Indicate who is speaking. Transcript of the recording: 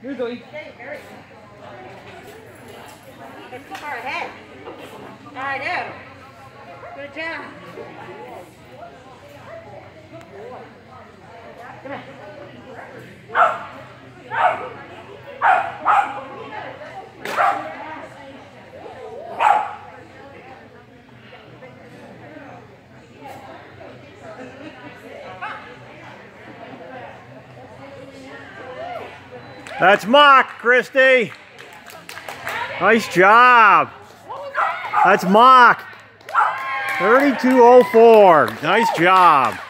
Speaker 1: You're going.
Speaker 2: It's too far ahead. I know. Good job. Come on.
Speaker 3: That's Mach, Christy. Nice job. That's Mach. 32.04. Nice job.